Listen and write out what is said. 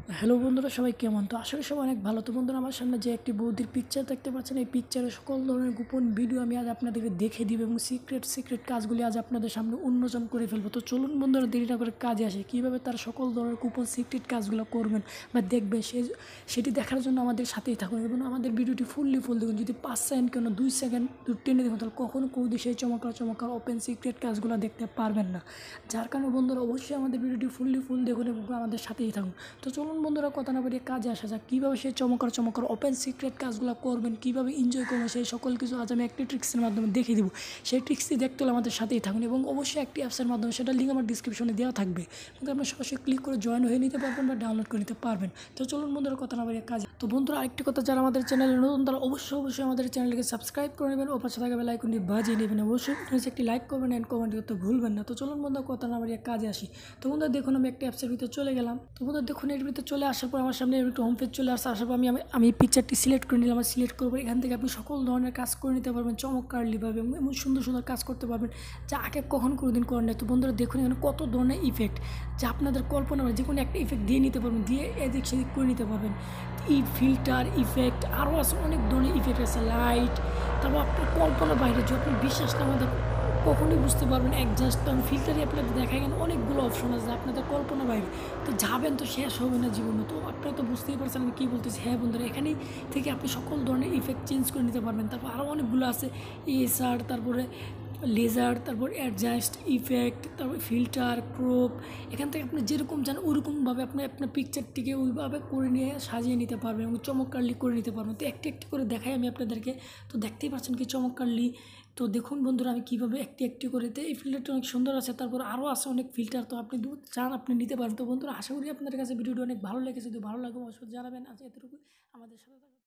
Hello বন্ধুরা, সবাই কেমন? তো আসলে সবাই অনেক ভালো। তো বন্ধুরা, আমার সামনে যে একটি বৌদির পিকচার দেখতে পাচ্ছেন, এই পিকচারে সকল ধরনের গোপন ভিডিও আমি আজ আপনাদেরকে দেখে দিব এবং সিক্রেট কাজগুলি আজ আপনাদের সামনে উন্মোচন করে ফেলবো। তো চলুন বন্ধুরা, দেরি না করে কাজে আসে। কীভাবে তারা সকল ধরনের গোপন সিক্রেট কাজগুলো করবেন বা দেখবেন সেটি দেখার জন্য আমাদের সাথেই থাকুন এবং আমাদের ভিডিওটি ফুল দেখুন। যদি 5 সেকেন্ড কেন 2 সেকেন্ড টেনে দেখুন, তাহলে কখনো কোনো সেই চমৎকার ওপেন সিক্রেট কাজগুলো দেখতে পারবেন না। যার কারণে বন্ধুরা, অবশ্যই আমাদের ভিডিওটি ফুল দেখুন এবং আমাদের সাথেই থাকুন। তো চলুন বন্ধুরা, কথা না বাড়িয়ে কাজে আসা যাক। কীভাবে সেই চমৎকার ওপেন সিক্রেট কাজগুলো করবেন, কীভাবে এনজয় করবেন, সেই সকল কিছু আজ আমি একটি ট্রিক্সের মাধ্যমে দেখিয়ে দিব। সেই ট্রিক্সটি দেখতে হলে আমাদের সাথেই থাকুন এবং অবশ্যই একটি অ্যাপসের মাধ্যমে, সেটা লিঙ্ক আমার ডিসক্রিপশনে দেওয়া থাকবে, কিন্তু আপনি সরাসরি ক্লিক করে জয়েন হয়ে নিতে পারবেন বা ডাউনলোড করে নিতে পারবেন। তো চলুন বন্ধুরা, কথা না বাড়িয়ে কাজে। তো বন্ধুরা, আরেকটি কথা, যারা আমাদের চ্যানেলে নতুন তারা অবশ্যই আমাদের চ্যানেলকে সাবস্ক্রাইব করে নেবেন ও পাশে থাকা বেল আইকনটি বাজিয়ে নেবেন। অবশ্যই একটি লাইক করবেন এন্ড কমেন্ট করতে ভুলবেন না। তো চলুন বন্ধুরা, কথা না বাড়িয়ে কাজে আসি। তো বন্ধুরা দেখুন, আমি একটা অ্যাপসের ভিতরে চলে গেলাম। তো বন্ধুরা দেখুন, এর ভিতরে চলে আসার পর আমার সামনে একটু হোম পেজ চলে আসার পর আমি পিকচারটি সিলেক্ট করে নিলাম। সিলেক্ট করবো, এখান থেকে আপনি সকল ধরনের কাজ করে নিতে পারবেন চমৎকারলিভাবে এবং এমন সুন্দর কাজ করতে পারবেন যা আগে কখনো কোনোদিন করেন না। তো বন্ধুরা দেখুন, এখানে কত ধরনের ইফেক্ট, যা আপনাদের কল্পনা যে কোনো একটা ইফেক্ট দিয়ে নিতে পারবেন, দিয়ে এদিক সেদিক করে নিতে পারবেন। ফিল্টার ইফেক্ট আরও আছে, অনেক ধরনের ইফেক্ট আছে, লাইট। তারপর আপনার কল্পনা বাইরে, যে আপনি বিশ্বাস না আমাদের কখনোই বুঝতে পারবেন। জাস্ট আমি ফিল্টারে আপনাদের দেখাই, গেলে অনেকগুলো অপশন আছে আপনাদের কল্পনা বাইরে। তো যাবেন তো শেষ হবে না জীবনে। তো আপনারা তো বুঝতেই পারছেন আমি কী বলতেছি। হ্যাঁ বন্ধুরা, এখানেই থেকে আপনি সকল ধরনের ইফেক্ট চেঞ্জ করে নিতে পারবেন। তারপর আরও অনেকগুলো আছে, এসার, তারপরে লেজার, তারপর অ্যাডজাস্ট ইফেক্ট, তারপর ফিল্টার, ক্রপ। এখান থেকে আপনি যেরকম চান ওরকমভাবে আপনি আপনার পিকচারটিকে ওইভাবে করে নিয়ে সাজিয়ে নিতে পারবেন এবং চমৎকারলি করে নিতে পারবেন। তো একটি করে দেখাই আমি আপনাদেরকে। তো দেখতেই পাচ্ছেন কি চমৎকারলি। তো দেখুন বন্ধুরা, আমি কীভাবে একটি করে এই ফিল্টারটা অনেক সুন্দর আছে। তারপর আরও আছে অনেক ফিল্টার, তো আপনি চান আপনি নিতে পারেন। তো বন্ধুরা, আশা করি আপনাদের কাছে ভিডিওটি অনেক ভালো লেগেছে। যদি ভালো লাগে অবশ্যই জানাবেন। আজ এতটুকু, আমাদের সাথে